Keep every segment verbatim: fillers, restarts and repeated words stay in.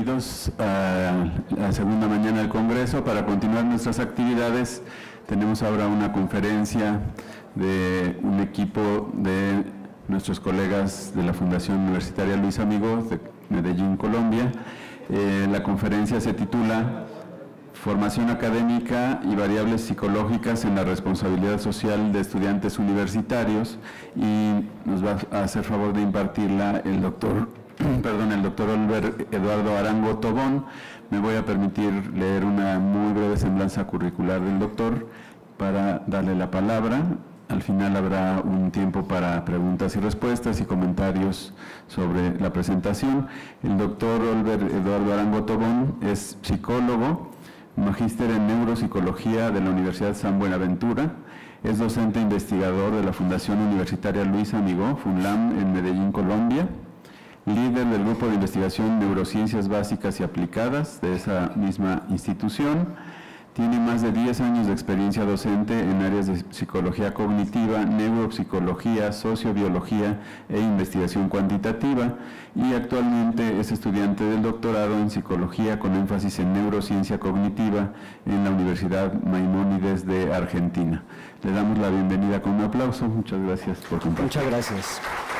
bienvenidos a la segunda mañana del Congreso. Para continuar nuestras actividades, tenemos ahora una conferencia de un equipo de nuestros colegas de la Fundación Universitaria Luis Amigó de Medellín, Colombia. Eh, la conferencia se titula Formación académica y variables psicológicas en la responsabilidad social de estudiantes universitarios, y nos va a hacer favor de impartirla el doctor, perdón, el doctor Oliver Eduardo Arango Tobón. Me voy a permitir leer una muy breve semblanza curricular del doctor para darle la palabra. Al final habrá un tiempo para preguntas y respuestas y comentarios sobre la presentación. El doctor Oliver Eduardo Arango Tobón es psicólogo, magíster en neuropsicología de la Universidad San Buenaventura, es docente e investigador de la Fundación Universitaria Luis Amigó, FUNLAM, en Medellín, Colombia, líder del Grupo de Investigación Neurociencias Básicas y Aplicadas de esa misma institución. Tiene más de diez años de experiencia docente en áreas de psicología cognitiva, neuropsicología, sociobiología e investigación cuantitativa, y actualmente es estudiante del doctorado en psicología con énfasis en neurociencia cognitiva en la Universidad Maimónides de Argentina. Le damos la bienvenida con un aplauso. Muchas gracias por compartir. Muchas gracias.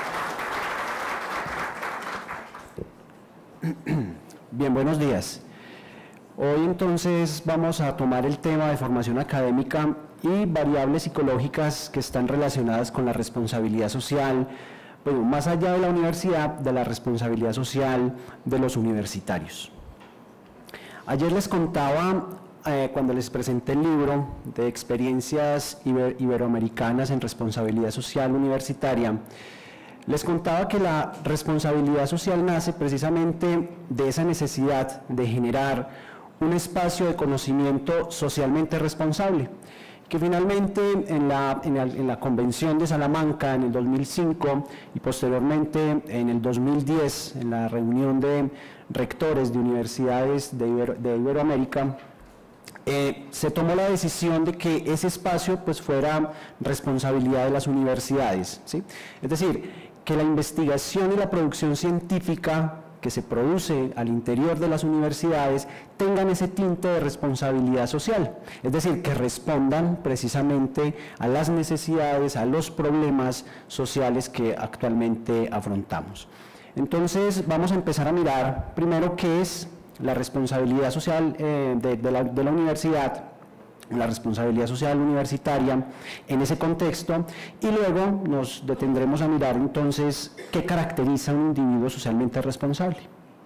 Bien, buenos días. Hoy entonces vamos a tomar el tema de formación académica y variables psicológicas que están relacionadas con la responsabilidad social, bueno, más allá de la universidad, de la responsabilidad social de los universitarios. Ayer les contaba, eh, cuando les presenté el libro de experiencias iber iberoamericanas en responsabilidad social universitaria, les contaba que la responsabilidad social nace precisamente de esa necesidad de generar un espacio de conocimiento socialmente responsable, que finalmente en la, en, la, en la Convención de Salamanca en el dos mil cinco y posteriormente en el dos mil diez, en la reunión de rectores de universidades de, Ibero, de Iberoamérica, eh, se tomó la decisión de que ese espacio pues fuera responsabilidad de las universidades, ¿sí? Es decir, que la investigación y la producción científica que se produce al interior de las universidades tengan ese tinte de responsabilidad social, es decir, que respondan precisamente a las necesidades, a los problemas sociales que actualmente afrontamos. Entonces vamos a empezar a mirar primero qué es la responsabilidad social eh, de, de, la, de la universidad, la responsabilidad social universitaria en ese contexto, y luego nos detendremos a mirar entonces qué caracteriza a un individuo socialmente responsable.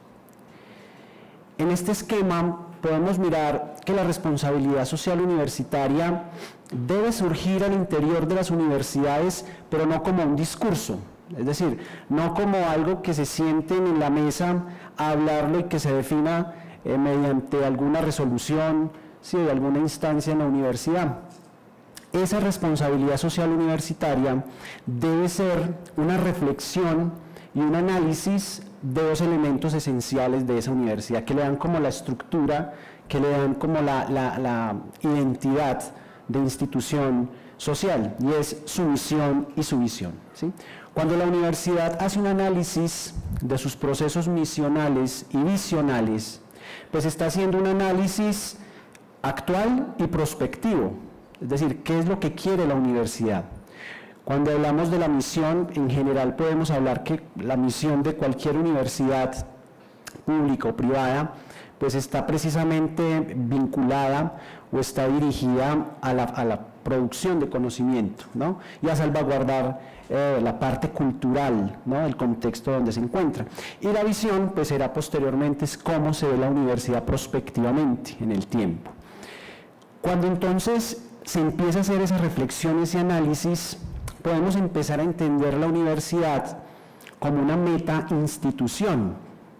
En este esquema podemos mirar que la responsabilidad social universitaria debe surgir al interior de las universidades, pero no como un discurso, es decir, no como algo que se sienten en la mesa a hablarlo y que se defina eh, mediante alguna resolución, sí, de alguna instancia en la universidad. Esa responsabilidad social universitaria debe ser una reflexión y un análisis de dos elementos esenciales de esa universidad, que le dan como la estructura, que le dan como la, la, la identidad de institución social, y es su misión y su visión, ¿sí? Cuando la universidad hace un análisis de sus procesos misionales y visionales, pues está haciendo un análisis actual y prospectivo, es decir, ¿qué es lo que quiere la universidad? Cuando hablamos de la misión, en general podemos hablar que la misión de cualquier universidad pública o privada, pues está precisamente vinculada o está dirigida a la, a la producción de conocimiento, ¿no? Y a salvaguardar eh, la parte cultural, ¿no?, del contexto donde se encuentra. Y la visión, pues será posteriormente, es cómo se ve la universidad prospectivamente en el tiempo. Cuando entonces se empieza a hacer esa reflexión, ese análisis, podemos empezar a entender la universidad como una meta institución.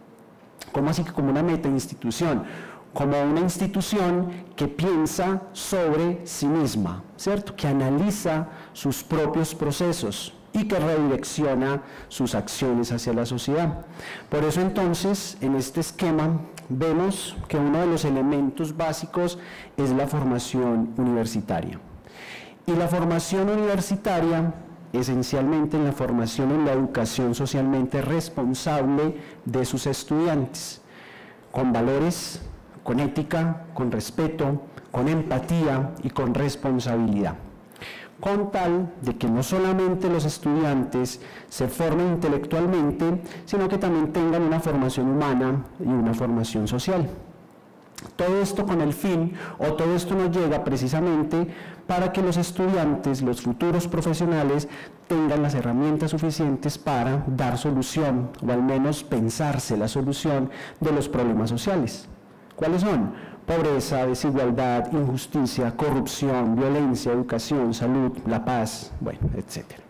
¿Cómo así que como una meta institución? Como una institución que piensa sobre sí misma, ¿cierto? Que analiza sus propios procesos y que redirecciona sus acciones hacia la sociedad. Por eso entonces, en este esquema, vemos que uno de los elementos básicos es la formación universitaria. Y la formación universitaria, esencialmente en la formación en la educación socialmente responsable de sus estudiantes. con valores, con ética, con respeto, con empatía y con responsabilidad, con tal de que no solamente los estudiantes se formen intelectualmente, sino que también tengan una formación humana y una formación social. Todo esto con el fin, o todo esto nos llega precisamente para que los estudiantes, los futuros profesionales, tengan las herramientas suficientes para dar solución, o al menos pensarse la solución de los problemas sociales. ¿Cuáles son? Pobreza, desigualdad, injusticia, corrupción, violencia, educación, salud, la paz, bueno, etcétera.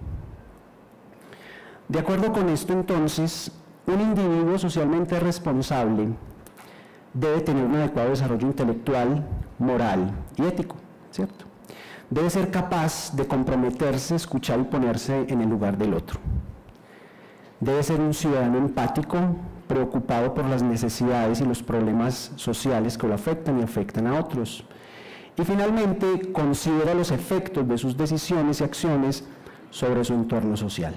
De acuerdo con esto, entonces, un individuo socialmente responsable debe tener un adecuado desarrollo intelectual, moral y ético, ¿cierto? Debe ser capaz de comprometerse, escuchar y ponerse en el lugar del otro. Debe ser un ciudadano empático, preocupado por las necesidades y los problemas sociales que lo afectan y afectan a otros. Y finalmente, considera los efectos de sus decisiones y acciones sobre su entorno social.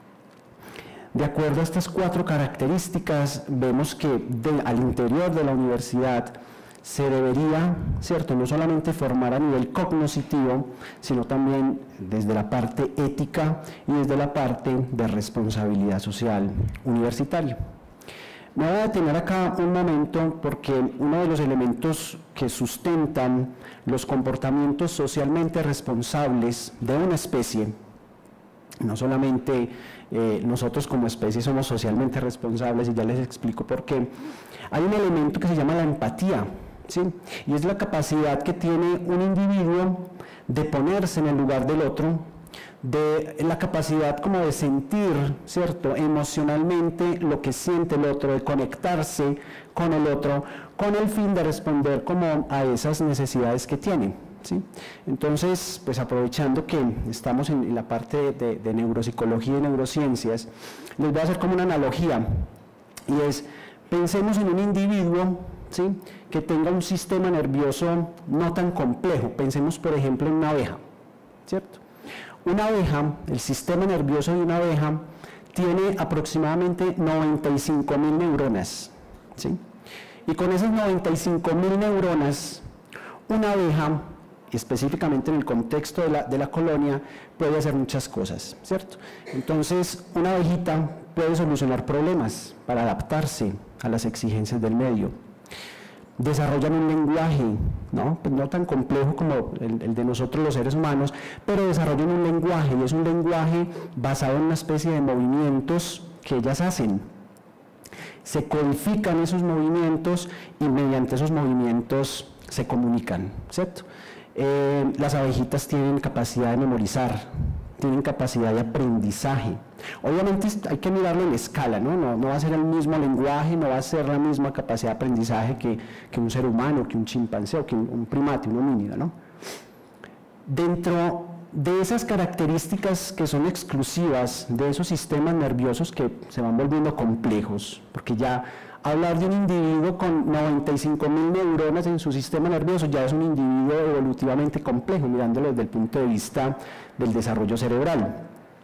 De acuerdo a estas cuatro características, vemos que de, al interior de la universidad se debería, ¿cierto?, no solamente formar a nivel cognoscitivo, sino también desde la parte ética y desde la parte de responsabilidad social universitaria. Me voy a detener acá un momento porque uno de los elementos que sustentan los comportamientos socialmente responsables de una especie, no solamente eh, nosotros como especie somos socialmente responsables, y ya les explico por qué, hay un elemento que se llama la empatía, ¿sí? Y es la capacidad que tiene un individuo de ponerse en el lugar del otro, de la capacidad como de sentir, ¿cierto?, emocionalmente lo que siente el otro, de conectarse con el otro, con el fin de responder como a esas necesidades que tiene, ¿sí? Entonces, pues aprovechando que estamos en la parte de, de, de neuropsicología y neurociencias, les voy a hacer como una analogía, y es, pensemos en un individuo, ¿sí?, que tenga un sistema nervioso no tan complejo. Pensemos, por ejemplo, en una abeja, ¿cierto? Una abeja, el sistema nervioso de una abeja tiene aproximadamente noventa y cinco mil neuronas, ¿sí? Y con esas noventa y cinco mil neuronas, una abeja, específicamente en el contexto de la, de la colonia, puede hacer muchas cosas, ¿cierto? Entonces, una abejita puede solucionar problemas para adaptarse a las exigencias del medio. Desarrollan un lenguaje, ¿no? Pues no tan complejo como el, el de nosotros los seres humanos, pero desarrollan un lenguaje, y es un lenguaje basado en una especie de movimientos que ellas hacen. Se codifican esos movimientos y mediante esos movimientos se comunican, ¿cierto? Eh, las abejitas tienen capacidad de memorizar, tienen capacidad de aprendizaje. Obviamente hay que mirarlo en escala, ¿no? No, no va a ser el mismo lenguaje, no va a ser la misma capacidad de aprendizaje que, que un ser humano, que un chimpancé o que un, un primate, un homínido, ¿no? Dentro de esas características que son exclusivas de esos sistemas nerviosos que se van volviendo complejos, porque ya hablar de un individuo con noventa y cinco mil neuronas en su sistema nervioso ya es un individuo evolutivamente complejo, mirándolo desde el punto de vista del desarrollo cerebral.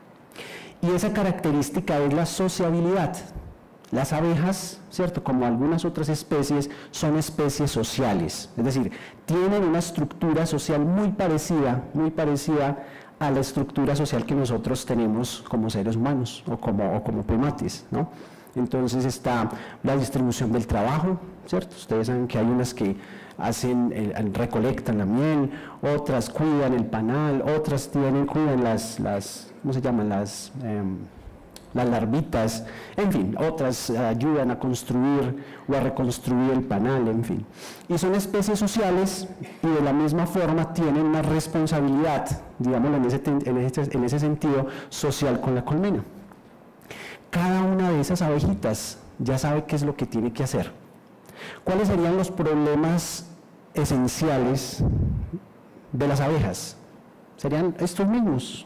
Y esa característica es la sociabilidad. Las abejas, ¿cierto?, como algunas otras especies, son especies sociales, es decir, tienen una estructura social muy parecida, muy parecida a la estructura social que nosotros tenemos como seres humanos o como, o como primates, ¿no? Entonces está la distribución del trabajo, ¿cierto? Ustedes saben que hay unas que hacen, eh, recolectan la miel, otras cuidan el panal, otras tienen, cuidan las, las ¿cómo se llaman? Las, eh, las larvitas, en fin, otras ayudan a construir o a reconstruir el panal, en fin. Y son especies sociales y de la misma forma tienen una responsabilidad, digámoslo en ese, en ese, en ese sentido, social con la colmena. Cada una de esas abejitas ya sabe qué es lo que tiene que hacer. ¿Cuáles serían los problemas esenciales de las abejas? Serían estos mismos.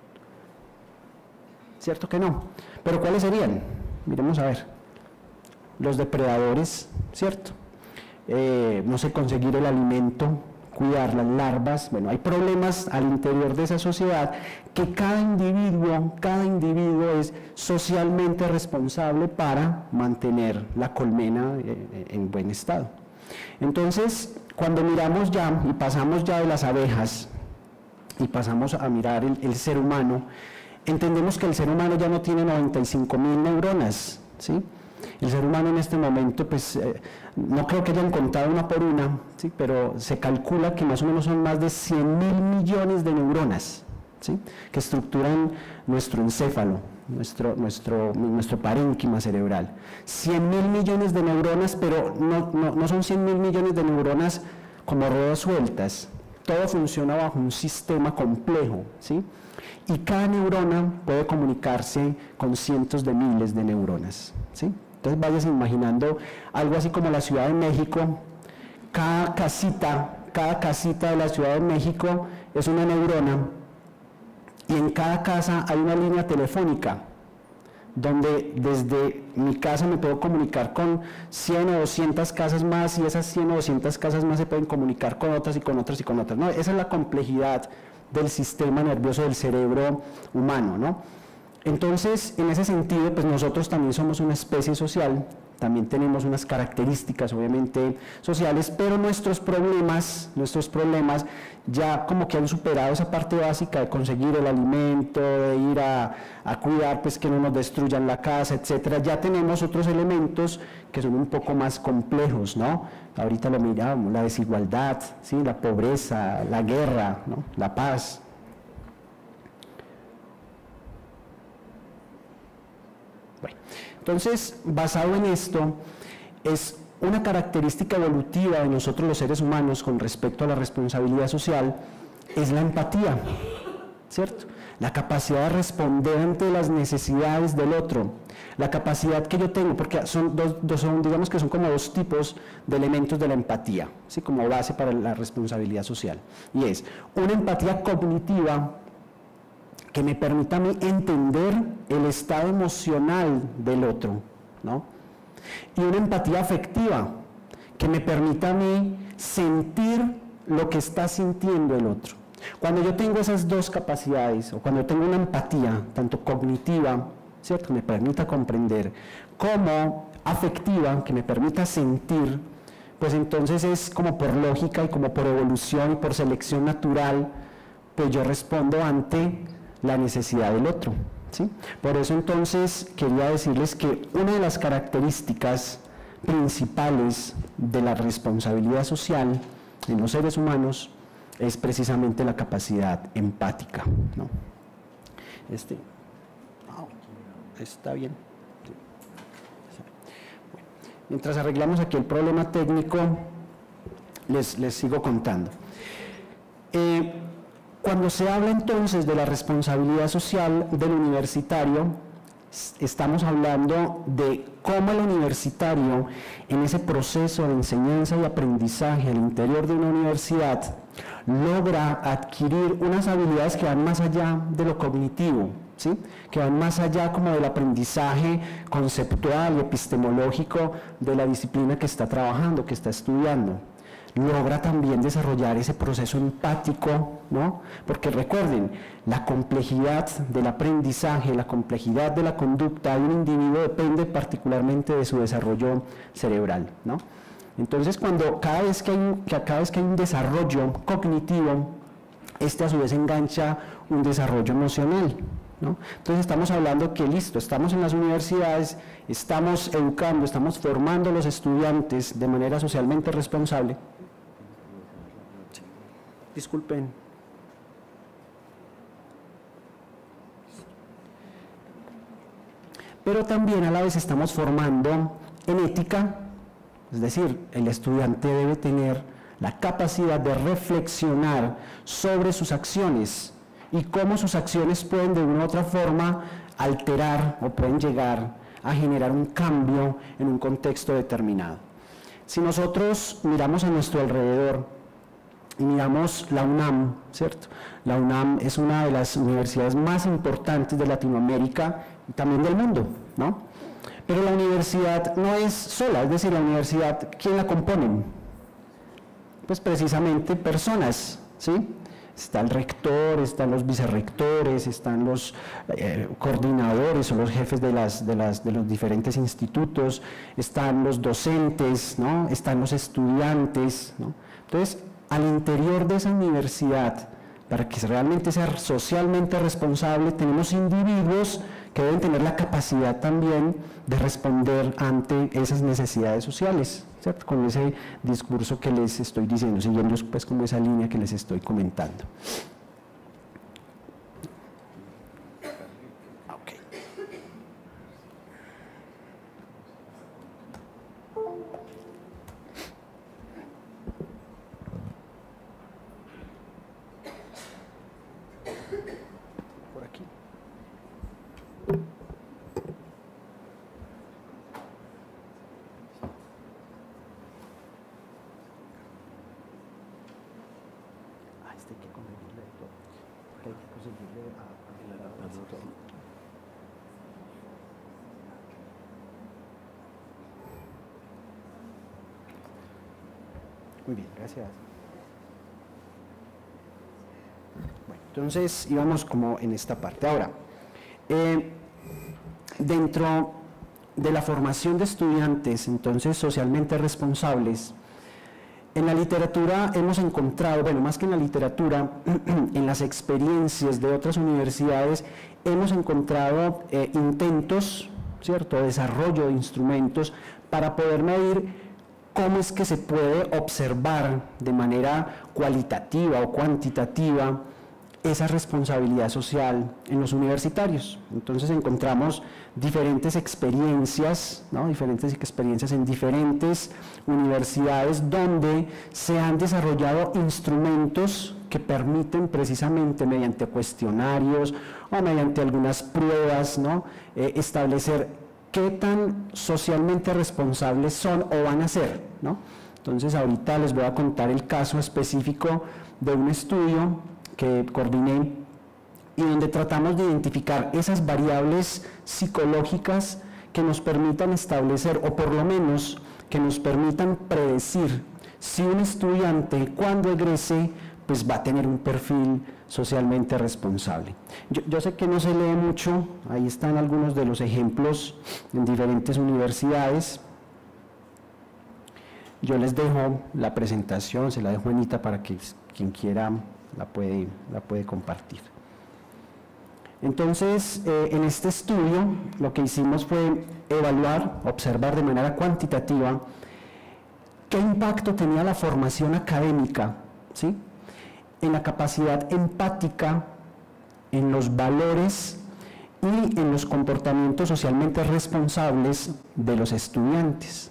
¿Cierto que no? ¿Pero cuáles serían? Miremos a ver. Los depredadores, ¿cierto? Eh, no sé, conseguir el alimento, cuidar las larvas. Bueno, hay problemas al interior de esa sociedad que cada individuo, cada individuo es socialmente responsable para mantener la colmena en buen estado. Entonces, cuando miramos ya y pasamos ya de las abejas y pasamos a mirar el, el ser humano, entendemos que el ser humano ya no tiene noventa y cinco mil neuronas, ¿sí? El ser humano en este momento, pues, eh, no creo que hayan contado una por una, ¿sí? Pero se calcula que más o menos son más de cien mil millones de neuronas, ¿sí? Que estructuran nuestro encéfalo, nuestro, nuestro, nuestro parénquima cerebral. cien mil millones de neuronas, pero no, no, no son cien mil millones de neuronas como ruedas sueltas. Todo funciona bajo un sistema complejo, ¿sí? Y cada neurona puede comunicarse con cientos de miles de neuronas, ¿sí? Entonces vayas imaginando algo así como la Ciudad de México. Cada casita, cada casita de la Ciudad de México es una neurona, y en cada casa hay una línea telefónica, donde desde mi casa me puedo comunicar con cien o doscientas casas más, y esas cien o doscientas casas más se pueden comunicar con otras y con otras y con otras, ¿no? Esa es la complejidad del sistema nervioso del cerebro humano, ¿no? Entonces, en ese sentido, pues nosotros también somos una especie social, también tenemos unas características obviamente sociales, pero nuestros problemas, nuestros problemas ya como que han superado esa parte básica de conseguir el alimento, de ir a, a cuidar pues que no nos destruyan la casa, etcétera. Ya tenemos otros elementos que son un poco más complejos, ¿no? Ahorita lo miramos, la desigualdad, ¿sí? La pobreza, la guerra, ¿no? La paz. Bueno, entonces, basado en esto, es una característica evolutiva de nosotros los seres humanos con respecto a la responsabilidad social, es la empatía, ¿cierto? La capacidad de responder ante las necesidades del otro, la capacidad que yo tengo, porque son dos, dos son, digamos que son como dos tipos de elementos de la empatía, ¿sí? Como base para la responsabilidad social, y es una empatía cognitiva, que me permita a mí entender el estado emocional del otro, ¿no? Y una empatía afectiva, que me permita a mí sentir lo que está sintiendo el otro. Cuando yo tengo esas dos capacidades, o cuando tengo una empatía, tanto cognitiva, ¿cierto?, que me permita comprender, como afectiva, que me permita sentir, pues entonces es como por lógica y como por evolución y por selección natural, pues yo respondo ante la necesidad del otro, ¿sí? Por eso entonces quería decirles que una de las características principales de la responsabilidad social en los seres humanos es precisamente la capacidad empática, ¿no? Este, oh, está bien. Bueno, mientras arreglamos aquí el problema técnico, les, les sigo contando. Eh, Cuando se habla entonces de la responsabilidad social del universitario, estamos hablando de cómo el universitario, en ese proceso de enseñanza y aprendizaje al interior de una universidad, logra adquirir unas habilidades que van más allá de lo cognitivo, ¿sí? Que van más allá como del aprendizaje conceptual y epistemológico de la disciplina que está trabajando, que está estudiando. Logra también desarrollar ese proceso empático, ¿no? Porque recuerden, la complejidad del aprendizaje, la complejidad de la conducta de un individuo depende particularmente de su desarrollo cerebral, ¿no? Entonces, cuando cada vez que hay un, cada vez que hay un desarrollo cognitivo, este a su vez engancha un desarrollo emocional, ¿no? Entonces estamos hablando que listo, estamos en las universidades, estamos educando, estamos formando a los estudiantes de manera socialmente responsable. Disculpen. Pero también a la vez estamos formando en ética, es decir, el estudiante debe tener la capacidad de reflexionar sobre sus acciones y cómo sus acciones pueden de una u otra forma alterar o pueden llegar a generar un cambio en un contexto determinado. Si nosotros miramos a nuestro alrededor y miramos la UNAM, ¿cierto? La UNAM es una de las universidades más importantes de Latinoamérica y también del mundo, ¿no? Pero la universidad no es sola, es decir, la universidad, ¿quién la componen? pues precisamente personas, ¿sí? Está el rector, están los vicerrectores, están los eh, coordinadores o los jefes de, las, de, las, de los diferentes institutos, están los docentes, ¿no? Están los estudiantes, ¿no? Entonces, al interior de esa universidad, para que realmente sea socialmente responsable, tenemos individuos que deben tener la capacidad también de responder ante esas necesidades sociales, ¿cierto? Con ese discurso que les estoy diciendo, siguiendo pues como esa línea que les estoy comentando. Okay. Por aquí. Muy bien, gracias. Bueno, entonces íbamos como en esta parte. Ahora, eh, dentro de la formación de estudiantes, entonces socialmente responsables, en la literatura hemos encontrado, bueno, más que en la literatura, en las experiencias de otras universidades, hemos encontrado eh, intentos, ¿cierto?, desarrollo de instrumentos para poder medir cómo es que se puede observar de manera cualitativa o cuantitativa esa responsabilidad social en los universitarios. Entonces encontramos diferentes experiencias, ¿no? diferentes experiencias en diferentes universidades donde se han desarrollado instrumentos que permiten precisamente mediante cuestionarios o mediante algunas pruebas, ¿no? eh, establecer qué tan socialmente responsables son o van a ser, ¿no? Entonces ahorita les voy a contar el caso específico de un estudio que coordiné y donde tratamos de identificar esas variables psicológicas que nos permitan establecer, o por lo menos que nos permitan predecir si un estudiante cuando egrese pues va a tener un perfil socialmente responsable. Yo, yo sé que no se lee mucho, ahí están algunos de los ejemplos en diferentes universidades. Yo les dejo la presentación, se la dejo a Anita para que quien quiera la puede, la puede compartir. Entonces, eh, en este estudio lo que hicimos fue evaluar, observar de manera cuantitativa qué impacto tenía la formación académica, ¿sí?, en la capacidad empática, en los valores y en los comportamientos socialmente responsables de los estudiantes.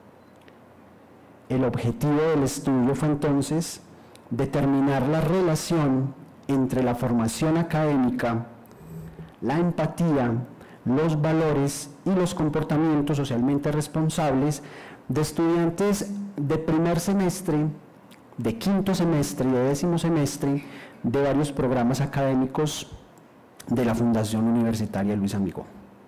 El objetivo del estudio fue entonces determinar la relación entre la formación académica, la empatía, los valores y los comportamientos socialmente responsables de estudiantes de primer semestre, de quinto semestre y de décimo semestre de varios programas académicos de la Fundación Universitaria Luis Amigó.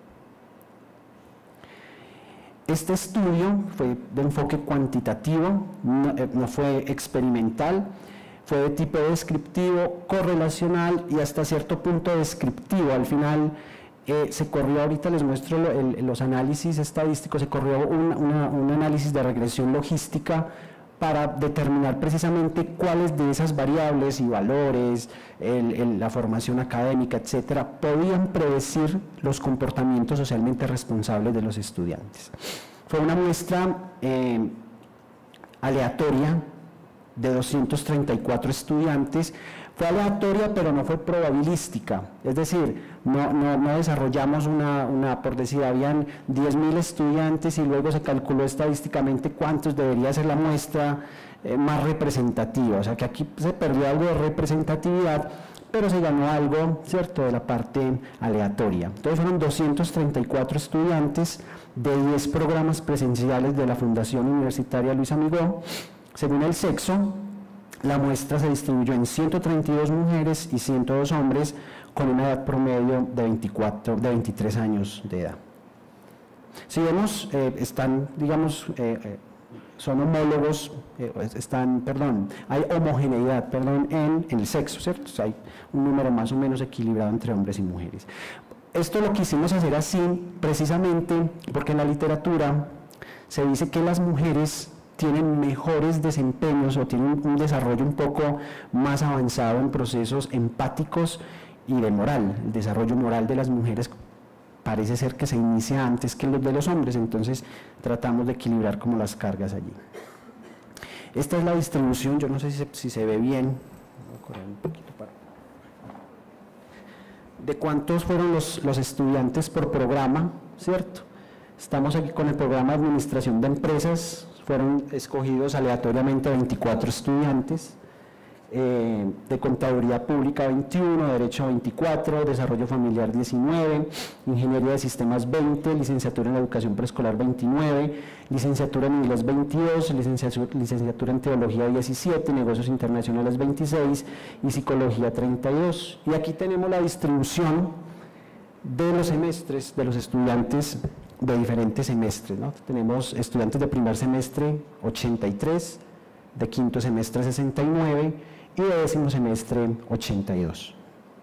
Este estudio fue de enfoque cuantitativo, no, no fue experimental, fue de tipo descriptivo, correlacional y hasta cierto punto descriptivo. Al final eh, se corrió, ahorita les muestro lo, el, los análisis estadísticos, se corrió un, una, un análisis de regresión logística para determinar precisamente cuáles de esas variables y valores, el, el, la formación académica, etcétera, podían predecir los comportamientos socialmente responsables de los estudiantes. Fue una muestra eh, aleatoria de doscientos treinta y cuatro estudiantes. Fue aleatoria, pero no fue probabilística, es decir, no, no, no desarrollamos una, una, por decir, habían diez mil estudiantes y luego se calculó estadísticamente cuántos debería ser la muestra eh, más representativa, o sea que aquí se perdió algo de representatividad, pero se ganó algo, ¿cierto?, de la parte aleatoria. Entonces fueron doscientos treinta y cuatro estudiantes de diez programas presenciales de la Fundación Universitaria Luis Amigó. Según el sexo, la muestra se distribuyó en ciento treinta y dos mujeres y ciento dos hombres con una edad promedio de, veinticuatro, de veintitrés años de edad. Si vemos, eh, están, digamos, eh, eh, son homólogos, eh, están, perdón, hay homogeneidad, perdón, en, en el sexo, ¿cierto? O sea, hay un número más o menos equilibrado entre hombres y mujeres. Esto lo quisimos hacer así precisamente porque en la literatura se dice que las mujeres tienen mejores desempeños o tienen un desarrollo un poco más avanzado en procesos empáticos y de moral. El desarrollo moral de las mujeres parece ser que se inicia antes que los de los hombres, entonces tratamos de equilibrar como las cargas allí. Esta es la distribución, yo no sé si se, si se ve bien, voy a correr un poquito para... de cuántos fueron los, los estudiantes por programa, ¿cierto? Estamos aquí con el programa de Administración de Empresas, fueron escogidos aleatoriamente veinticuatro estudiantes, eh, de Contaduría Pública veintiuno, Derecho veinticuatro, Desarrollo Familiar diecinueve, Ingeniería de Sistemas veinte, Licenciatura en Educación Preescolar veintinueve, Licenciatura en Inglés veintidós, licenciatura, licenciatura en Teología diecisiete, Negocios Internacionales veintiséis y Psicología treinta y dos. Y aquí tenemos la distribución de los semestres de los estudiantes de diferentes semestres, ¿no? Tenemos estudiantes de primer semestre ochenta y tres, de quinto semestre sesenta y nueve y de décimo semestre ochenta y dos.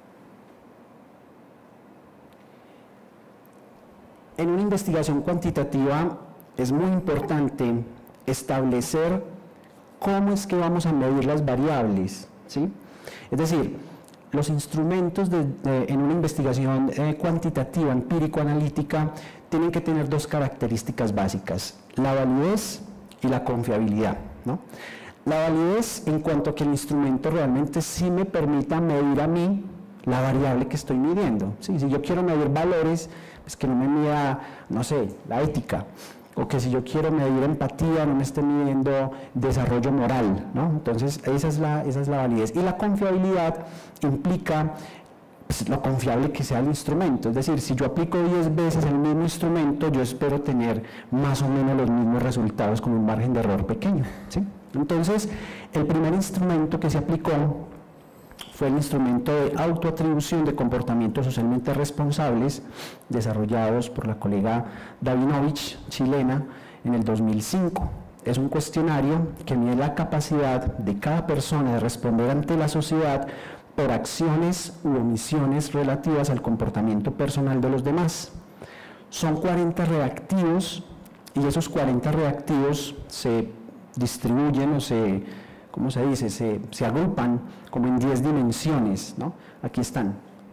En una investigación cuantitativa es muy importante establecer cómo es que vamos a medir las variables, ¿sí? Es decir, los instrumentos de, de, en una investigación eh, cuantitativa, empírico-analítica, tienen que tener dos características básicas, la validez y la confiabilidad, ¿no? La validez en cuanto a que el instrumento realmente sí me permita medir a mí la variable que estoy midiendo, ¿sí? Si yo quiero medir valores, pues que no me mida, no sé, la ética, o que si yo quiero medir empatía, no me esté midiendo desarrollo moral, ¿no? Entonces, esa es la, esa es la validez. Y la confiabilidad implica pues, lo confiable que sea el instrumento, es decir, si yo aplico diez veces el mismo instrumento, yo espero tener más o menos los mismos resultados con un margen de error pequeño, ¿sí? Entonces, el primer instrumento que se aplicó fue el instrumento de autoatribución de comportamientos socialmente responsables, desarrollados por la colega Davinovich, chilena, en el dos mil cinco. Es un cuestionario que mide la capacidad de cada persona de responder ante la sociedad por acciones u omisiones relativas al comportamiento personal de los demás. Son cuarenta reactivos y esos cuarenta reactivos se distribuyen o se, ¿cómo se dice? Se, se agrupan como en diez dimensiones, ¿no? Aquí están.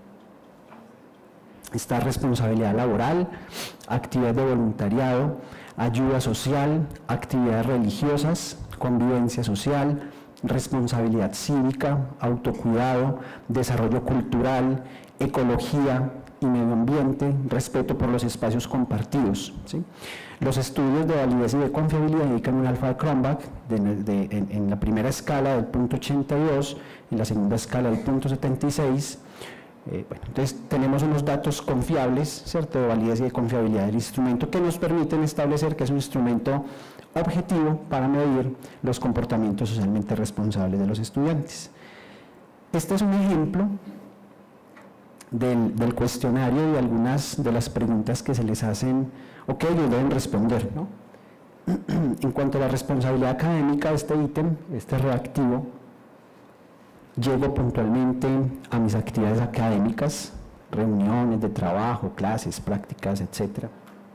Está responsabilidad laboral, actividad de voluntariado, ayuda social, actividades religiosas, convivencia social, responsabilidad cívica, autocuidado, desarrollo cultural, ecología y medio ambiente, respeto por los espacios compartidos, ¿sí? Los estudios de validez y de confiabilidad indican un alfa de Cronbach de, de, en, en la primera escala del punto ochenta y dos, en la segunda escala del punto setenta y seis. Eh, bueno, entonces tenemos unos datos confiables, ¿cierto?, de validez y de confiabilidad del instrumento que nos permiten establecer que es un instrumento objetivo para medir los comportamientos socialmente responsables de los estudiantes. Este es un ejemplo del, del cuestionario y de algunas de las preguntas que se les hacen o que ellos deben responder, ¿no? En cuanto a la responsabilidad académica de este ítem, este reactivo, llego puntualmente a mis actividades académicas, reuniones de trabajo, clases, prácticas, etcétera.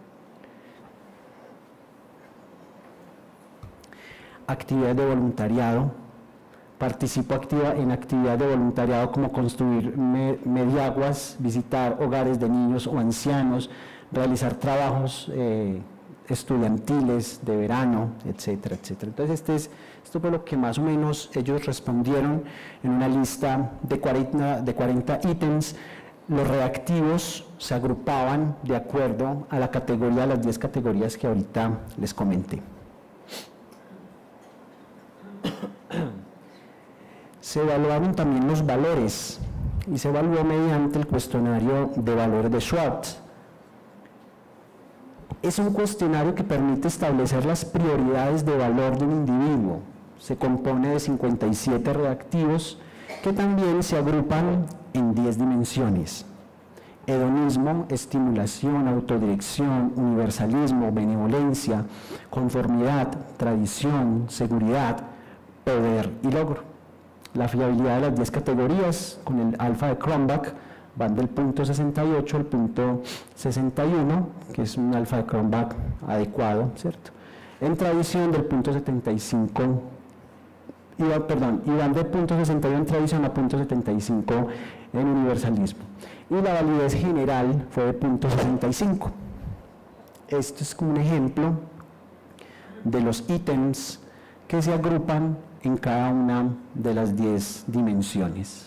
Actividades de voluntariado, participo activa en actividades de voluntariado como construir me, mediaguas, visitar hogares de niños o ancianos, realizar trabajos eh, estudiantiles de verano, etcétera, etcétera. Entonces, este es, esto fue lo que más o menos ellos respondieron en una lista de cuarenta, de cuarenta ítems. Los reactivos se agrupaban de acuerdo a la categoría, a las diez categorías que ahorita les comenté. Se evaluaron también los valores y se evaluó mediante el cuestionario de valores de Schwartz. Es un cuestionario que permite establecer las prioridades de valor de un individuo. Se compone de cincuenta y siete reactivos que también se agrupan en diez dimensiones. hedonismo, estimulación, autodirección, universalismo, benevolencia, conformidad, tradición, seguridad, poder y logro. La fiabilidad de las diez categorías con el alfa de Cronbach van del punto sesenta y ocho al punto sesenta y uno, que es un alfa de Cronbach adecuado, ¿cierto? En tradición del punto setenta y cinco, y, perdón, y van del punto sesenta y uno en tradición a punto setenta y cinco en universalismo. Y la validez general fue de punto sesenta y cinco. Esto es como un ejemplo de los ítems que se agrupan en cada una de las diez dimensiones.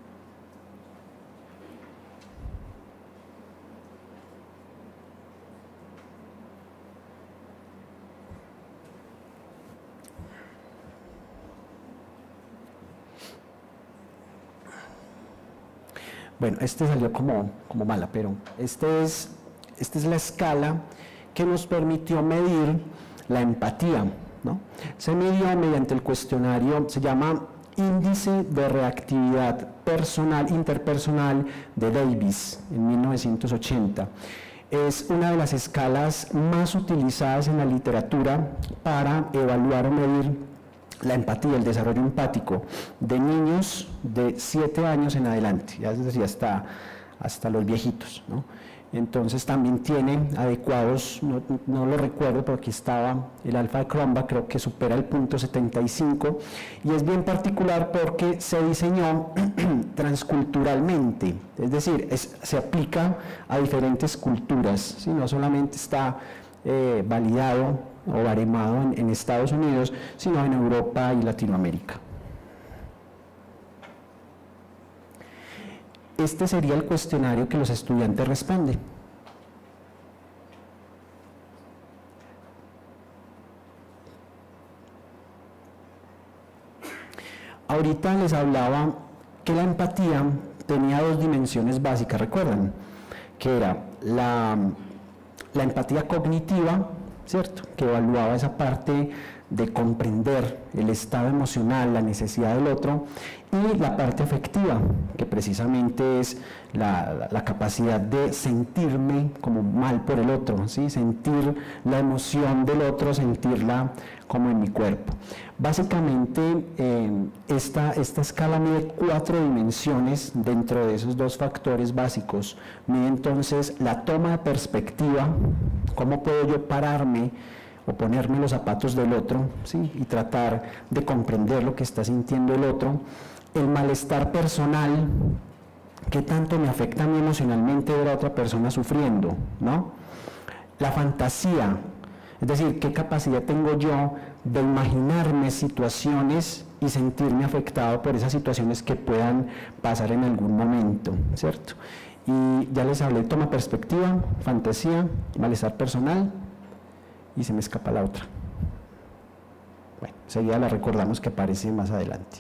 Bueno, este salió como, como mala, pero este es, esta es la escala que nos permitió medir la empatía, ¿no? Se midió mediante el cuestionario, se llama Índice de Reactividad Personal Interpersonal de Davis, en mil novecientos ochenta. Es una de las escalas más utilizadas en la literatura para evaluar o medir la empatía, el desarrollo empático de niños de siete años en adelante, ya es decir, hasta, hasta los viejitos, ¿no? Entonces también tiene adecuados, no, no lo recuerdo, pero aquí estaba el alfa de Cronbach, creo que supera el punto setenta y cinco, y es bien particular porque se diseñó transculturalmente, es decir, es, se aplica a diferentes culturas, ¿sí? No solamente está eh, validado o baremado en, en Estados Unidos, sino en Europa y Latinoamérica. Este sería el cuestionario que los estudiantes responden. Ahorita les hablaba que la empatía tenía dos dimensiones básicas, ¿recuerdan? Que era la, la empatía cognitiva, ¿cierto?, que evaluaba esa parte de comprender el estado emocional, la necesidad del otro, y la parte afectiva, que precisamente es la, la, la capacidad de sentirme como mal por el otro, ¿sí?, sentir la emoción del otro, sentirla como en mi cuerpo. Básicamente, eh, esta, esta escala mide cuatro dimensiones dentro de esos dos factores básicos. Mide entonces la toma de perspectiva, cómo puedo yo pararme o ponerme los zapatos del otro, ¿sí?, y tratar de comprender lo que está sintiendo el otro. El malestar personal, qué tanto me afecta a mí emocionalmente ver a otra persona sufriendo, ¿no? La fantasía, es decir, qué capacidad tengo yo de imaginarme situaciones y sentirme afectado por esas situaciones que puedan pasar en algún momento, ¿cierto? Y ya les hablé, toma perspectiva, fantasía, malestar personal, y se me escapa la otra. Bueno, enseguida la recordamos que aparece más adelante.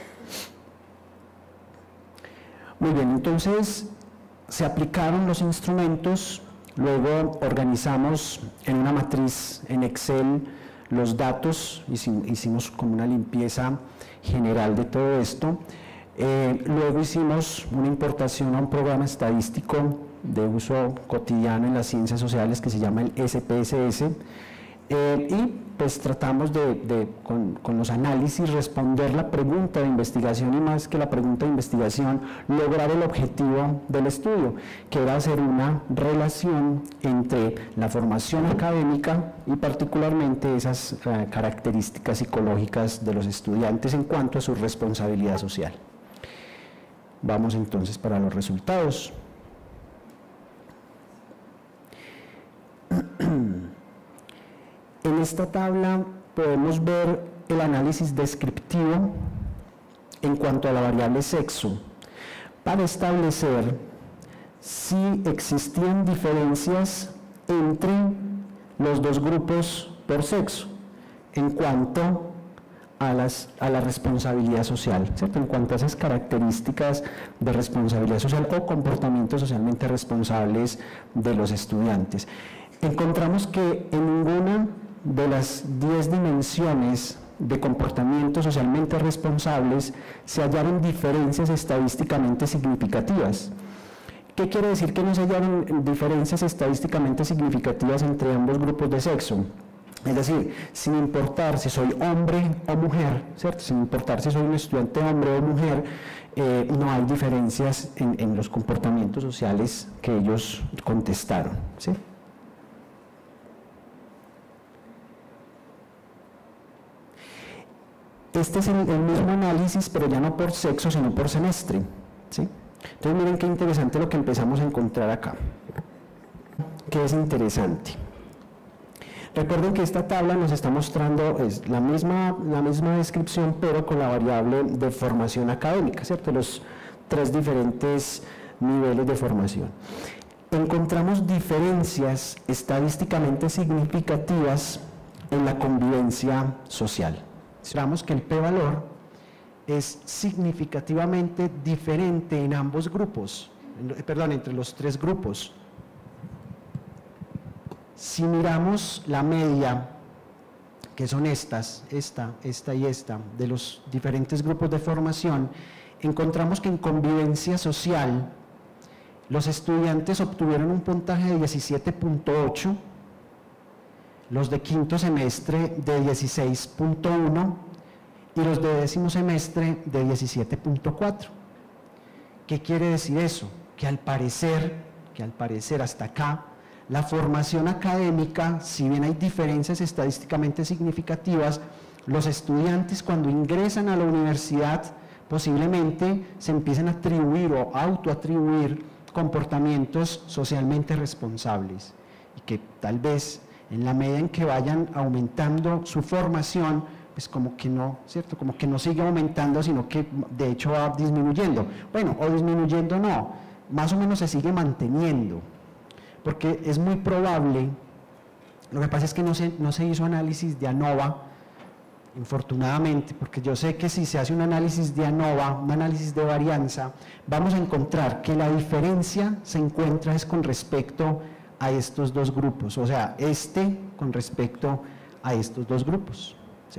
Muy bien, entonces se aplicaron los instrumentos, luego organizamos en una matriz en Excel los datos, hicimos como una limpieza general de todo esto, eh, luego hicimos una importación a un programa estadístico de uso cotidiano en las ciencias sociales que se llama el S P S S, eh, y pues tratamos de, de con, con los análisis, responder la pregunta de investigación, y más que la pregunta de investigación, lograr el objetivo del estudio, que era hacer una relación entre la formación académica y particularmente esas uh, características psicológicas de los estudiantes en cuanto a su responsabilidad social. Vamos entonces para los resultados. En esta tabla podemos ver el análisis descriptivo en cuanto a la variable sexo, para establecer si existían diferencias entre los dos grupos por sexo en cuanto a, las, a la responsabilidad social, ¿cierto?, en cuanto a esas características de responsabilidad social o comportamientos socialmente responsables de los estudiantes. Encontramos que en ninguna de las diez dimensiones de comportamientos socialmente responsables se hallaron diferencias estadísticamente significativas. ¿Qué quiere decir que no se hallaron diferencias estadísticamente significativas entre ambos grupos de sexo? Es decir, sin importar si soy hombre o mujer, ¿cierto? Sin importar si soy un estudiante hombre o mujer, eh, no hay diferencias en, en los comportamientos sociales que ellos contestaron, ¿sí? Este es el, el mismo análisis, pero ya no por sexo, sino por semestre, ¿sí? Entonces miren qué interesante lo que empezamos a encontrar acá. ¿Qué es interesante? Recuerden que esta tabla nos está mostrando es la misma, la misma descripción, pero con la variable de formación académica, ¿cierto? Los tres diferentes niveles de formación. Encontramos diferencias estadísticamente significativas en la convivencia social. Esperamos que el p-valor es significativamente diferente en ambos grupos, perdón, entre los tres grupos. Si miramos la media, que son estas, esta, esta y esta, de los diferentes grupos de formación, encontramos que en convivencia social los estudiantes obtuvieron un puntaje de diecisiete punto ocho, los de quinto semestre de dieciséis punto uno y los de décimo semestre de diecisiete punto cuatro. ¿Qué quiere decir eso? Que al parecer, que al parecer hasta acá, la formación académica, si bien hay diferencias estadísticamente significativas, los estudiantes cuando ingresan a la universidad posiblemente se empiecen a atribuir o autoatribuir comportamientos socialmente responsables y que tal vez en la medida en que vayan aumentando su formación, pues como que no, ¿cierto? Como que no sigue aumentando, sino que de hecho va disminuyendo. Bueno, o disminuyendo no, más o menos se sigue manteniendo, porque es muy probable, lo que pasa es que no se, no se hizo análisis de ANOVA, infortunadamente, porque yo sé que si se hace un análisis de ANOVA, un análisis de varianza, vamos a encontrar que la diferencia se encuentra es con respecto a estos dos grupos, o sea, este con respecto a estos dos grupos, ¿sí?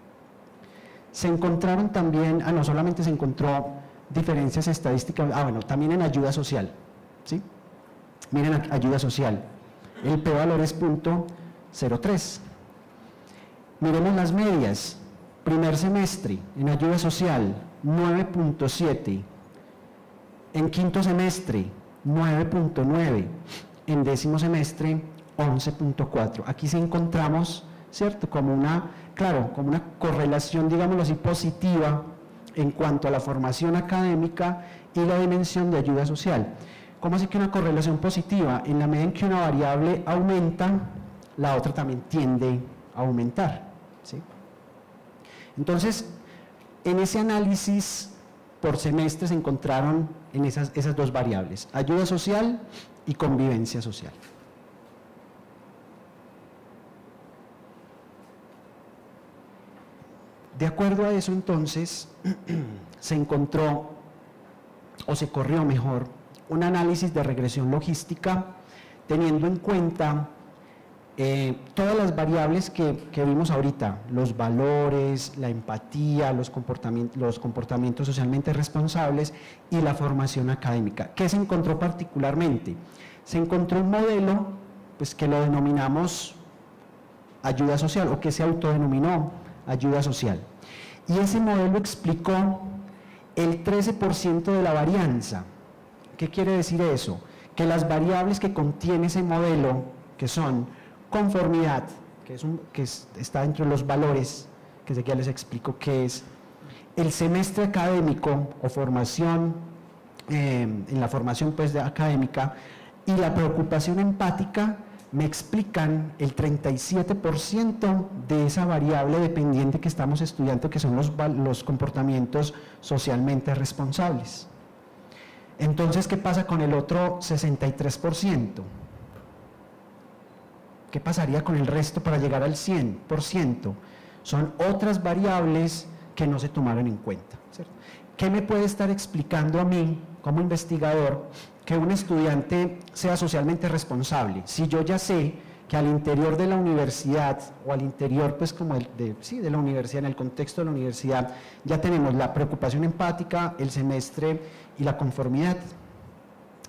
Se encontraron también, ah, no solamente se encontró diferencias estadísticas, ah, bueno, también en ayuda social, ¿sí? Miren, ayuda social, el p-valor es punto cero tres. Miremos las medias, primer semestre en ayuda social nueve punto siete, en quinto semestre nueve punto nueve, en décimo semestre once punto cuatro. Aquí sí encontramos, ¿cierto? Como una, claro, como una correlación, digámoslo así, positiva en cuanto a la formación académica y la dimensión de ayuda social. ¿Cómo así que una correlación positiva? En la medida en que una variable aumenta, la otra también tiende a aumentar, ¿sí? Entonces, en ese análisis por semestre se encontraron en esas, esas dos variables, ayuda social y convivencia social. De acuerdo a eso, entonces, se encontró, o se corrió mejor, un análisis de regresión logística teniendo en cuenta eh, todas las variables que, que vimos ahorita, los valores, la empatía, los comportamientos, los comportamientos socialmente responsables y la formación académica. ¿Qué se encontró particularmente? Se encontró un modelo pues, que lo denominamos ayuda social o que se autodenominó ayuda social. Y ese modelo explicó el trece por ciento de la varianza. ¿Qué quiere decir eso? Que las variables que contiene ese modelo, que son conformidad, que, es un, que es, está dentro de los valores, que ya les explico qué es, el semestre académico o formación, eh, en la formación pues, de académica, y la preocupación empática, me explican el treinta y siete por ciento de esa variable dependiente que estamos estudiando, que son los, los comportamientos socialmente responsables. Entonces, ¿qué pasa con el otro sesenta y tres por ciento? ¿Qué pasaría con el resto para llegar al cien por ciento? Son otras variables que no se tomaron en cuenta, ¿cierto? ¿Qué me puede estar explicando a mí, como investigador, que un estudiante sea socialmente responsable? Si yo ya sé que al interior de la universidad, o al interior pues como el de, sí, de la universidad, en el contexto de la universidad, ya tenemos la preocupación empática, el semestre y la conformidad.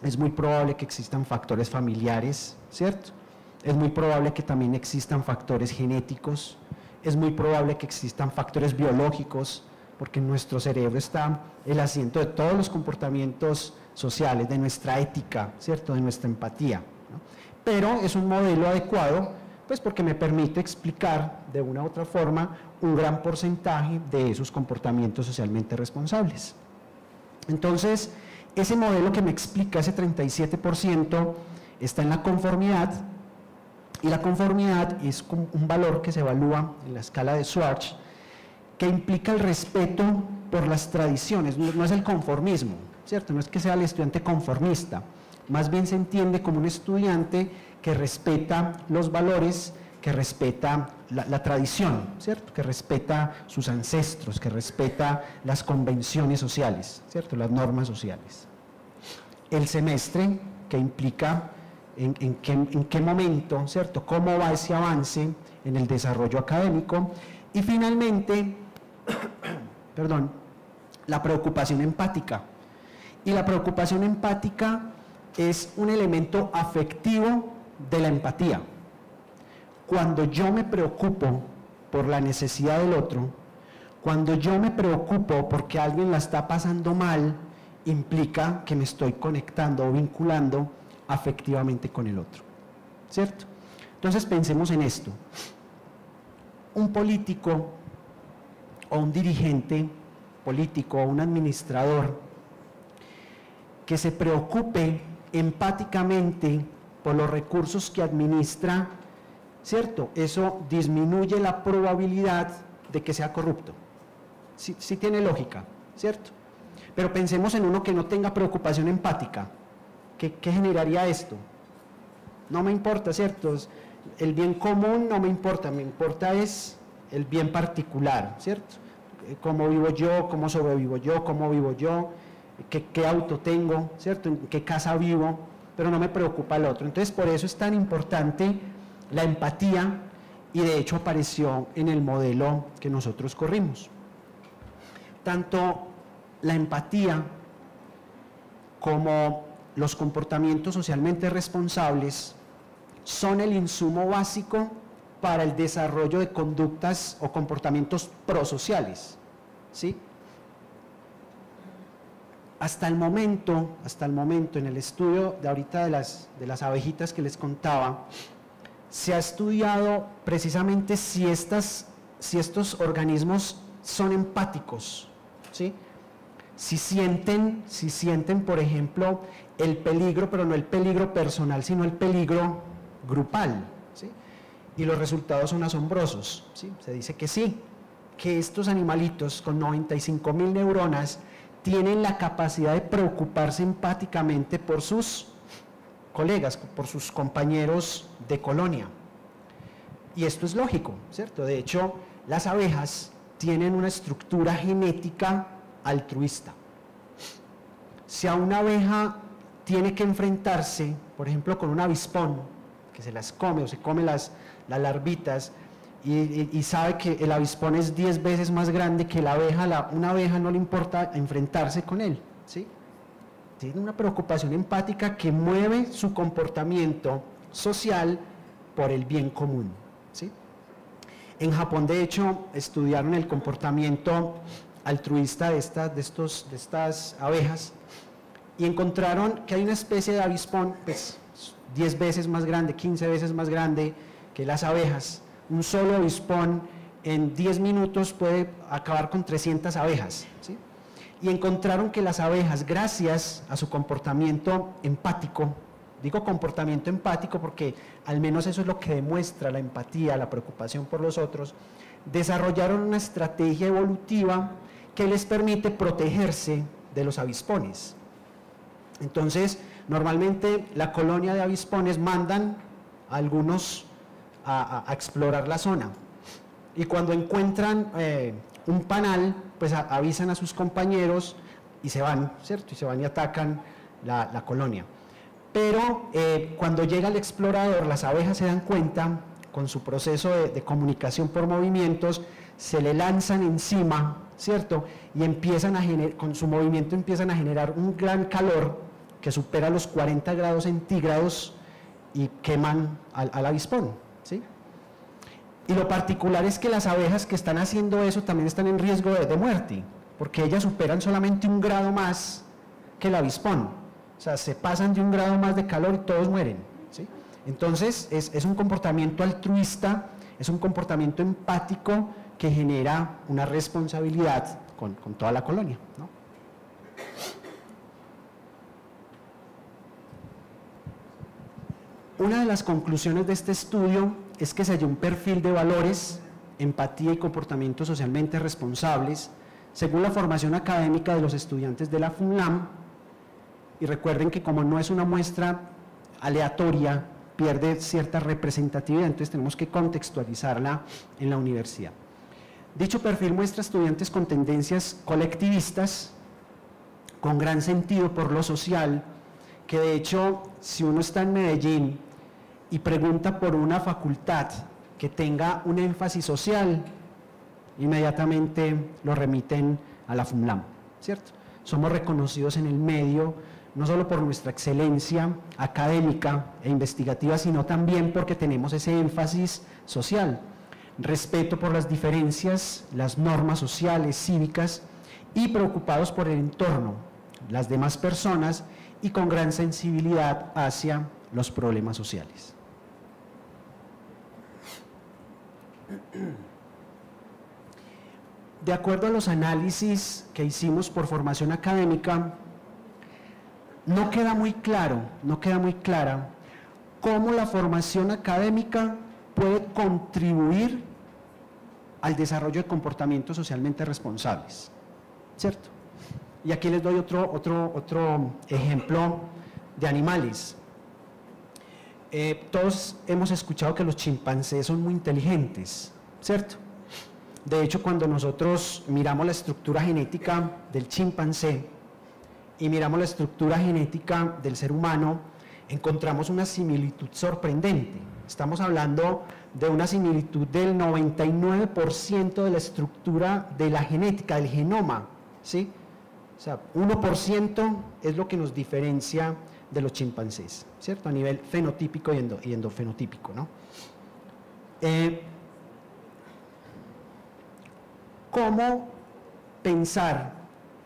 es muy probable que existan factores familiares, ¿cierto? Es muy probable que también existan factores genéticos, es muy probable que existan factores biológicos, porque en nuestro cerebro está el asiento de todos los comportamientos sociales, de nuestra ética, ¿cierto?, de nuestra empatía, ¿no? Pero es un modelo adecuado, pues porque me permite explicar de una u otra forma un gran porcentaje de esos comportamientos socialmente responsables. Entonces, ese modelo que me explica ese treinta y siete por ciento está en la conformidad, y la conformidad es un valor que se evalúa en la escala de Schwartz, que implica el respeto por las tradiciones, no es el conformismo, ¿cierto? No es que sea el estudiante conformista, más bien se entiende como un estudiante que respeta los valores, que respeta la, la tradición, ¿cierto? Que respeta sus ancestros, que respeta las convenciones sociales, ¿cierto? Las normas sociales. El semestre, que implica en, en, qué, en qué momento, ¿cierto? Cómo va ese avance en el desarrollo académico. Y finalmente, perdón, la preocupación empática. Y la preocupación empática es un elemento afectivo de la empatía. Cuando yo me preocupo por la necesidad del otro, cuando yo me preocupo porque alguien la está pasando mal, implica que me estoy conectando o vinculando afectivamente con el otro, ¿cierto? Entonces pensemos en esto. Un político o un dirigente político o un administrador que se preocupe empáticamente por los recursos que administra, ¿cierto? Eso disminuye la probabilidad de que sea corrupto. Sí, sí tiene lógica, ¿cierto? Pero pensemos en uno que no tenga preocupación empática. ¿Qué, qué generaría esto? No me importa, ¿cierto? El bien común no me importa, me importa es el bien particular, ¿cierto? Cómo vivo yo, cómo sobrevivo yo, cómo vivo yo, qué, qué auto tengo, ¿cierto? En qué casa vivo, pero no me preocupa el otro. Entonces, por eso es tan importante la empatía, y de hecho apareció en el modelo que nosotros corrimos. Tanto la empatía como los comportamientos socialmente responsables son el insumo básico para el desarrollo de conductas o comportamientos prosociales, ¿sí? Hasta el momento, hasta el momento en el estudio de ahorita de las, de las abejitas que les contaba, se ha estudiado precisamente si, estas, si estos organismos son empáticos, ¿sí? Si sienten, si sienten, por ejemplo, el peligro, pero no el peligro personal, sino el peligro grupal, ¿sí? Y los resultados son asombrosos, ¿sí? Se dice que sí, que estos animalitos con noventa y cinco mil neuronas tienen la capacidad de preocuparse empáticamente por sus colegas, por sus compañeros de colonia. Y esto es lógico, ¿cierto? De hecho, las abejas tienen una estructura genética altruista. Si a una abeja tiene que enfrentarse, por ejemplo, con un avispón, que se las come o se come las, las larvitas, y, y, y sabe que el avispón es diez veces más grande que la abeja, la, una abeja no le importa enfrentarse con él, ¿sí? Tiene una preocupación empática que mueve su comportamiento social por el bien común, ¿sí? En Japón, de hecho, estudiaron el comportamiento altruista de estas, de estos, de estas abejas y encontraron que hay una especie de avispón pues, diez veces más grande, quince veces más grande que las abejas. Un solo avispón en diez minutos puede acabar con trescientas abejas, ¿sí? Y encontraron que las abejas, gracias a su comportamiento empático, digo comportamiento empático porque al menos eso es lo que demuestra la empatía, la preocupación por los otros, desarrollaron una estrategia evolutiva que les permite protegerse de los avispones. Entonces, normalmente la colonia de avispones mandan a algunos a, a, a explorar la zona y cuando encuentran eh, un panal, pues a, avisan a sus compañeros y se van, ¿cierto? Y se van y atacan la, la colonia. Pero eh, cuando llega el explorador, las abejas se dan cuenta, con su proceso de, de comunicación por movimientos, se le lanzan encima, ¿cierto? Y empiezan a generar, con su movimiento empiezan a generar un gran calor que supera los cuarenta grados centígrados y queman al, al avispón, ¿sí? Y lo particular es que las abejas que están haciendo eso también están en riesgo de, de muerte, porque ellas superan solamente un grado más que el avispón, o sea, se pasan de un grado más de calor y todos mueren, ¿sí? Entonces, es, es un comportamiento altruista, es un comportamiento empático que genera una responsabilidad con, con toda la colonia, ¿no? Una de las conclusiones de este estudio es que se halló un perfil de valores, empatía y comportamientos socialmente responsables según la formación académica de los estudiantes de la FUNLAM, y recuerden que como no es una muestra aleatoria, pierde cierta representatividad, entonces tenemos que contextualizarla en la universidad. Dicho perfil muestra estudiantes con tendencias colectivistas, con gran sentido por lo social, que de hecho, si uno está en Medellín y pregunta por una facultad que tenga un énfasis social, inmediatamente lo remiten a la FUNLAM, ¿cierto? Somos reconocidos en el medio, no solo por nuestra excelencia académica e investigativa, sino también porque tenemos ese énfasis social, respeto por las diferencias, las normas sociales, cívicas, y preocupados por el entorno, las demás personas, y con gran sensibilidad hacia los problemas sociales. De acuerdo a los análisis que hicimos por formación académica, no queda muy claro, no queda muy clara cómo la formación académica puede contribuir al desarrollo de comportamientos socialmente responsables, ¿cierto? Y aquí les doy otro, otro, otro ejemplo de animales. Eh, todos hemos escuchado que los chimpancés son muy inteligentes, ¿cierto? De hecho, cuando nosotros miramos la estructura genética del chimpancé y miramos la estructura genética del ser humano, encontramos una similitud sorprendente. Estamos hablando de una similitud del noventa y nueve por ciento de la estructura de la genética, del genoma, ¿sí? O sea, uno por ciento es lo que nos diferencia de los chimpancés, ¿cierto? A nivel fenotípico y, endo, y endofenotípico, ¿no? Eh, ¿Cómo pensar,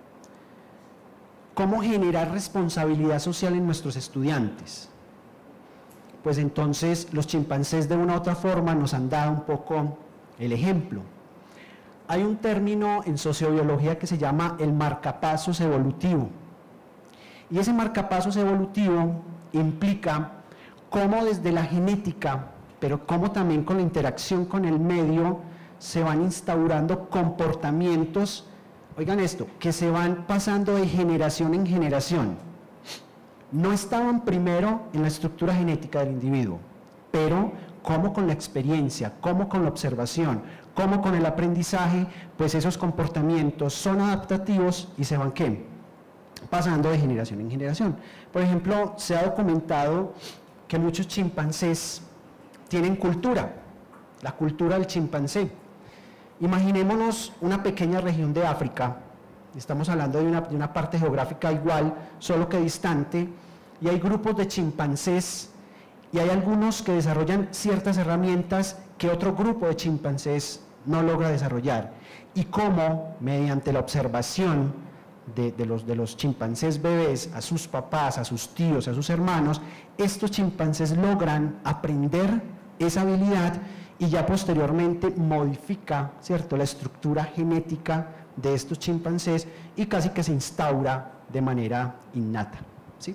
cómo generar responsabilidad social en nuestros estudiantes? Pues entonces los chimpancés de una u otra forma nos han dado un poco el ejemplo. Hay un término en sociobiología que se llama el marcapasos evolutivo, y ese marcapasos evolutivo implica cómo desde la genética, pero cómo también con la interacción con el medio, se van instaurando comportamientos, oigan esto, que se van pasando de generación en generación. No estaban primero en la estructura genética del individuo, pero cómo con la experiencia, cómo con la observación, cómo con el aprendizaje, pues esos comportamientos son adaptativos y se van, ¿qué?, pasando de generación en generación. Por ejemplo, se ha documentado que muchos chimpancés tienen cultura, la cultura del chimpancé. Imaginémonos una pequeña región de África, estamos hablando de una, de una parte geográfica igual, solo que distante, y hay grupos de chimpancés, y hay algunos que desarrollan ciertas herramientas que otro grupo de chimpancés no logra desarrollar, y cómo mediante la observación de, de, los, de los chimpancés bebés a sus papás, a sus tíos, a sus hermanos, estos chimpancés logran aprender esa habilidad y ya posteriormente modifica, ¿cierto?, la estructura genética de estos chimpancés y casi que se instaura de manera innata, ¿sí?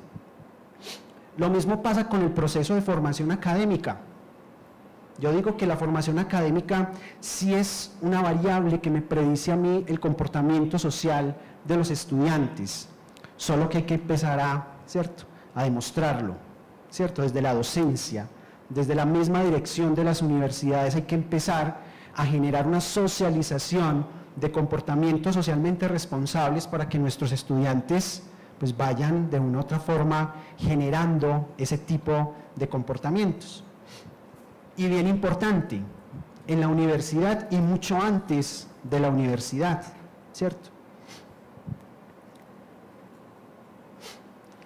Lo mismo pasa con el proceso de formación académica. Yo digo que la formación académica sí es una variable que me predice a mí el comportamiento social de los estudiantes, solo que hay que empezar a, ¿cierto?, a demostrarlo, ¿cierto?, desde la docencia. Desde la misma dirección de las universidades hay que empezar a generar una socialización de comportamientos socialmente responsables para que nuestros estudiantes pues vayan de una u otra forma generando ese tipo de comportamientos. Y bien importante, en la universidad y mucho antes de la universidad, ¿cierto?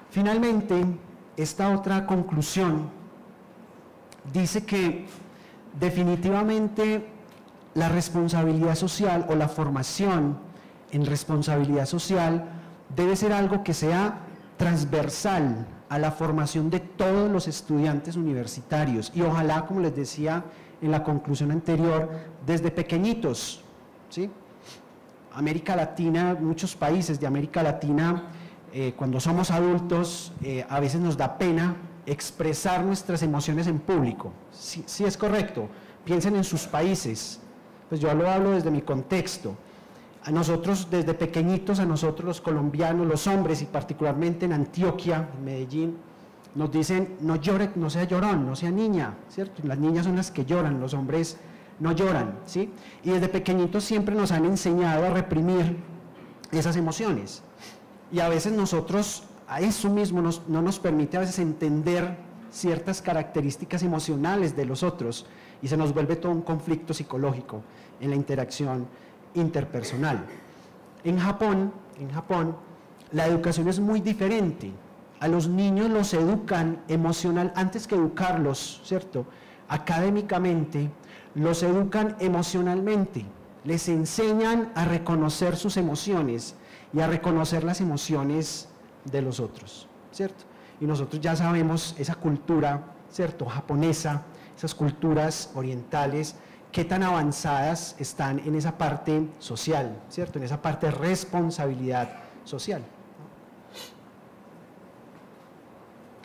Finalmente, esta otra conclusión dice que definitivamente la responsabilidad social o la formación en responsabilidad social debe ser algo que sea transversal a la formación de todos los estudiantes universitarios y ojalá, como les decía en la conclusión anterior, desde pequeñitos, ¿sí? América Latina, muchos países de América Latina, eh, cuando somos adultos, eh, a veces nos da pena expresar nuestras emociones en público. Sí, sí es correcto, piensen en sus países, pues yo lo hablo desde mi contexto. A nosotros, desde pequeñitos, a nosotros los colombianos, los hombres, y particularmente en Antioquia, en Medellín, nos dicen, no llore, no sea llorón, no sea niña, ¿cierto? Las niñas son las que lloran, los hombres no lloran, ¿sí? Y desde pequeñitos siempre nos han enseñado a reprimir esas emociones. Y a veces nosotros, a eso mismo, nos, no nos permite a veces entender ciertas características emocionales de los otros, y se nos vuelve todo un conflicto psicológico en la interacción interpersonal. En Japón, en Japón, la educación es muy diferente. A los niños los educan emocional, antes que educarlos, ¿cierto? Académicamente, los educan emocionalmente. Les enseñan a reconocer sus emociones y a reconocer las emociones de los otros, ¿cierto? Y nosotros ya sabemos esa cultura, ¿cierto?, japonesa, esas culturas orientales, qué tan avanzadas están en esa parte social, ¿cierto?, en esa parte de responsabilidad social.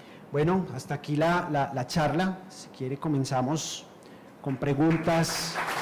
Bueno, hasta aquí la, la, la charla. Si quiere comenzamos con preguntas.